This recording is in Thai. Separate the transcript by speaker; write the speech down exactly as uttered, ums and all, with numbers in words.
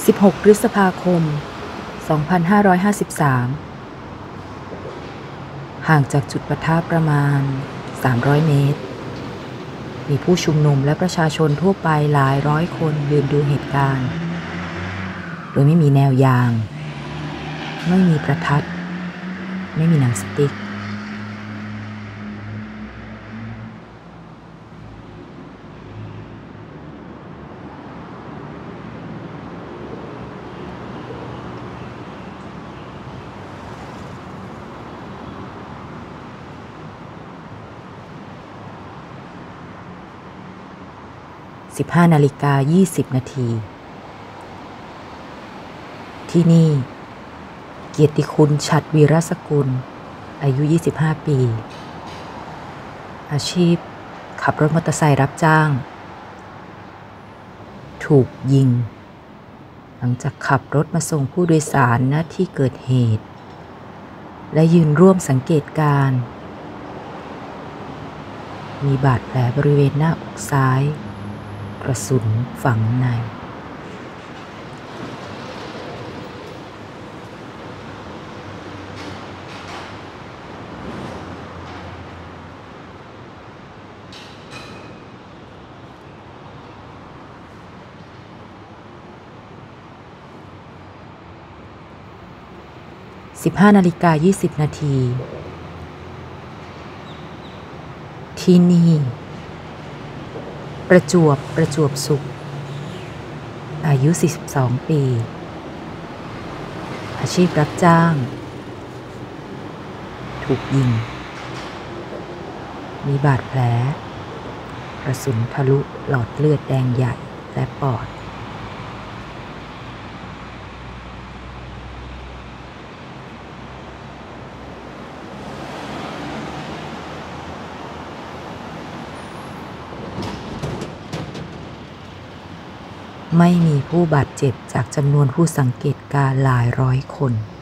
Speaker 1: สิบหก พฤษภาคม สองพันห้าร้อยห้าสิบสาม ห่างจากจุดปะทะประมาณ สามร้อย เมตร มีผู้ชุมนุมและประชาชนทั่วไปหลายร้อยคนยืนดูเหตุการณ์ โดยไม่มีแนวยาง ไม่มีประทัด ไม่มีหนังสติ๊กสิบห้านาฬิกายี่สิบนาที ที่นี่เกียรติคุณฉัตรวีรสกุลอายุยี่สิบห้าปี อาชีพขับรถมอเตอร์ไซค์รับจ้าง ถูกยิงหลังจากขับรถมาส่งผู้โดยสารณที่เกิดเหตุและยืนร่วมสังเกตการณ์มีบาดแผลบริเวณหน้าอกซ้ายกระสุนฝังในสิบห้านาฬิกายี่สิบนาที ที่นี่ประจวบประจวบสุขอายุสี่สิบสองปี อาชีพรับจ้าง ถูกยิงมีบาดแผลกระสุนทะลุหลอดเลือดแดงใหญ่และปอดไม่มีผู้บาดเจ็บจากจำนวนผู้สังเกตการณ์หลายร้อยคน